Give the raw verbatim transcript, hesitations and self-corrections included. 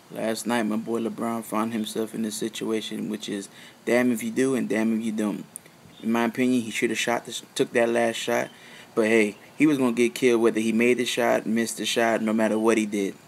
Last night, my boy LeBron found himself in a situation which is damn if you do and damn if you don't. In my opinion, he should have shot this, took that last shot. But hey, he was gonna get killed whether he made the shot, missed the shot, no matter what he did.